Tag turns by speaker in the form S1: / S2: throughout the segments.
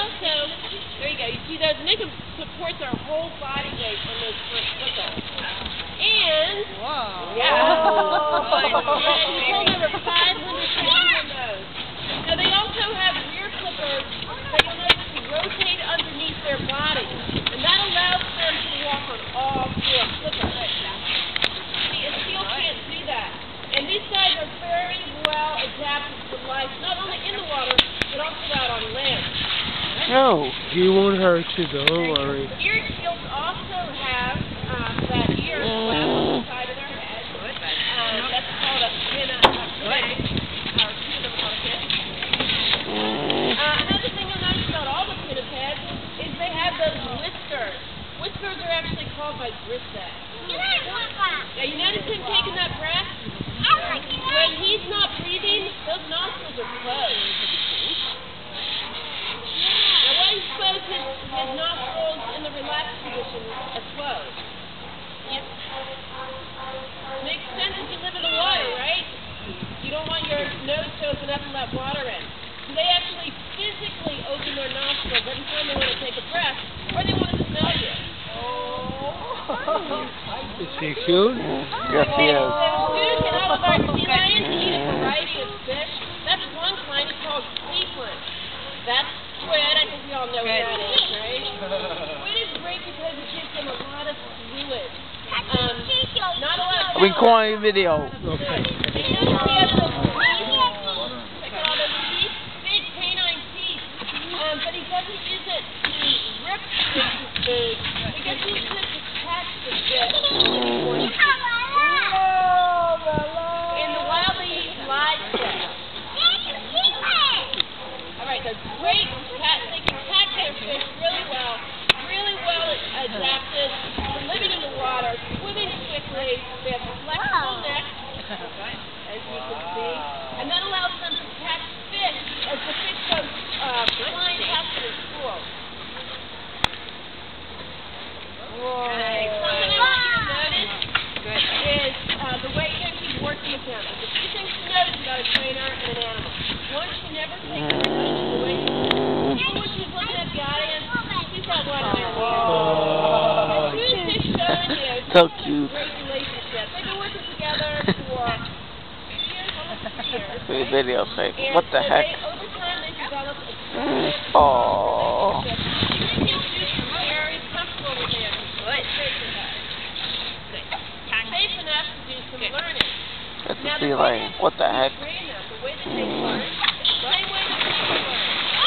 S1: also, there you go, you see those, and they can support their whole body weight on those front flippers. And,
S2: whoa.
S1: Yeah, and we hold over 500 pounds on those. Now they also have rear flippers that you'll notice to rotate underneath their body, and that allows them to walk on all four flippers. See, a seal can't do that. And these guys are very well adapted to life, not only in the water, but also out on land.
S3: No, he won't hurt you, don't worry.
S1: Ear seals also have that ear flap on the side of their head. That's called a pinna head. Another thing you'll notice about all the pinna heads is they have those whiskers. Whiskers are actually called by bristles. Now you notice him taking that breath? When he's not breathing, those nostrils are closed. Now why he's closed, his nostrils in the relaxed position are closed. Yep. Makes sense if you live in the water, right? You don't want your nose to open up and let water in. So they actually physically open their nostrils every time they want to take a breath, or they want to smell you.
S3: Is he cute?
S4: Yes, he is.
S1: You can all of our sea lions eat a variety of fish. That's one kind, it's called sequin. That's squid. I think we all know what that is, right? Squid is great because it gives them a lot of fluid. Not a lot of
S4: Recording video.
S3: Okay.
S1: They know we have those teeth. Check out all those teeth. Big canine teeth. But he doesn't use it to rip his food. He gets used to it to catch the fish. In the wild, they use live fish. Alright, they're great cats. They can catch their fish really well adapted for living in the water, swimming quickly. They have flexible necks, as you can see, and that allows them to catch fish as the fish goes flying past their schools. Something I want you to notice is the way he's working with them. There's a few things to notice about a trainer and an animal. One, she never takes her nose away from them. Even when she's looking at the audience, she's got one there.
S4: So cute.
S1: Great relationship. They've been working together for 2 years, almost 3 years.
S4: For the video's sake.
S1: And
S4: What the
S1: so
S4: heck?
S1: Over time, they developed a
S4: Oh.
S1: very comfortable with him. Safe enough to do some learning.
S4: That's a sea lion. What the heck?
S1: The way that they learn is the same way that people learn.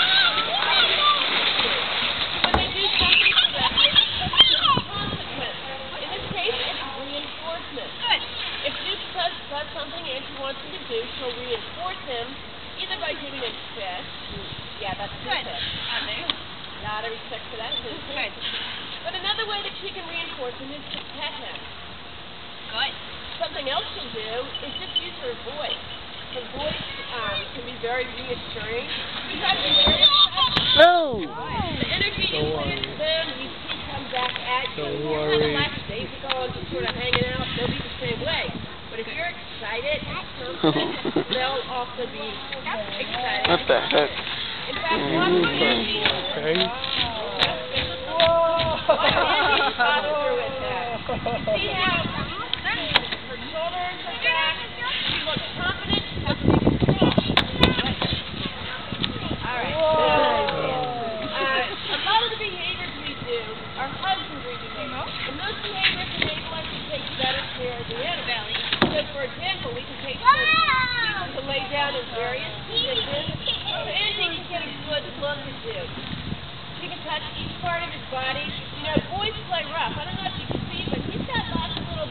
S1: When they do something correctly, there's a consequence. In this case, it's reinforcement. If Duke does something Angie wants him to do, she'll reinforce him either by giving him fish. Yeah, that's good. A lot of respect for that. Good. But another way that she can reinforce him is to pet him. Good. Something else she'll do is just use her voice. Her voice can be very reassuring. It's actually very
S4: No!
S1: the energy you put into them, you see come back at you.
S3: Don't
S1: You're
S3: worry.
S1: kind of lackadaisical and just sort of hanging out. They'll be the same way. But if you're excited, they'll also be excited.
S4: What the heck?
S1: In fact, watch Angie.
S3: Okay.
S1: Watch Angie follow through with that. You see how her shoulders are back. She looks confident. She doesn't even talk. All right. A lot of the behaviors we do are hugs and breathing behaviors. And those behaviors enable us to take better care of the animal. So, for example, we can take people to lay down in various positions. So Angie can get a good look at Duke. She can touch each part of his body. You know, boys play rough. I don't know if you can see, but he's got lots of little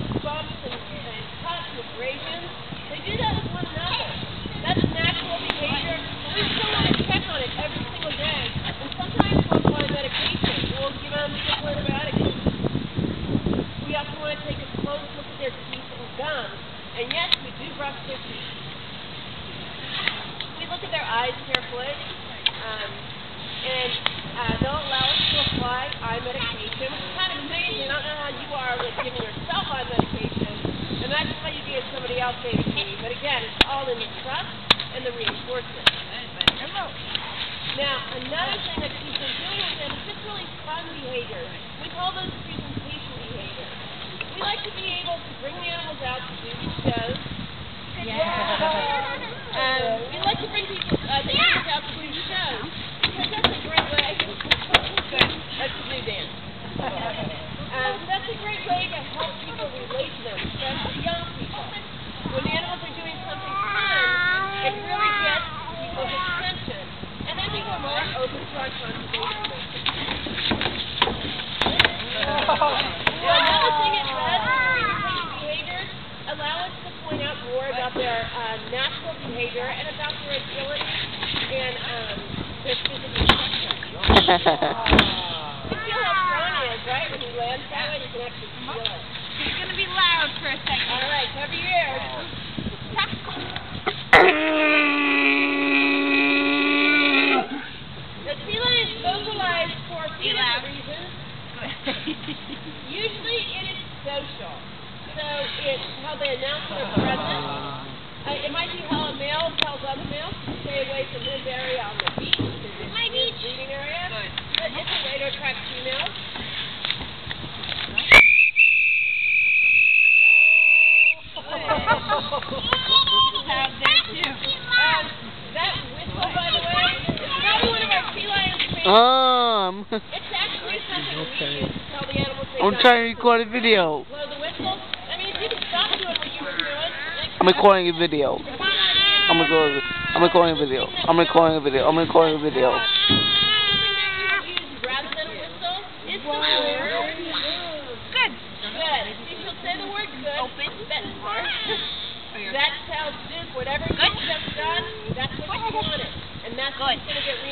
S1: Now, another thing that she's been doing with them is just really fun behavior. We call those presentation behaviors. We like to be able to bring the animals out to do these shows. We like to bring people, the animals out to do shows because that's a great way. That's a new dance. That's a great way to help people relate to them, especially young people. When the animals are doing something fun, it really gets people's attention. And then we go more open to our conservation mission. Another thing it does, presentation behaviors allow us to point out more about their natural behavior and about their agility and their physical structure. You feel how strong he is, right? When he lands that way, you can actually feel it.
S2: He's going to be loud for a second.
S1: All right, cover your ears. The feline is vocalized for a few different reasons. Usually it is social. So it's how they announce their presence. It might be how a male tells other males to stay away from his area on the beach.
S2: My beach.
S1: Breeding area. But it's a way to attract females. That whistle, by the way, is probably one of our felines' favorites. It's actually something we use to tell the animals they
S3: I'm trying to record a video.
S1: Blow the whistle. I mean, if you could stop doing what you were doing.
S3: I'm recording a video. I'm recording a video. I'm recording a video. I'm recording a video.
S1: Something that we would use rather than a whistle is the word
S2: Good.
S1: good. You shall say the word good.
S2: Open.
S1: That part. That tells Duke whatever you just done, that's what you wanted. And that's what's going to get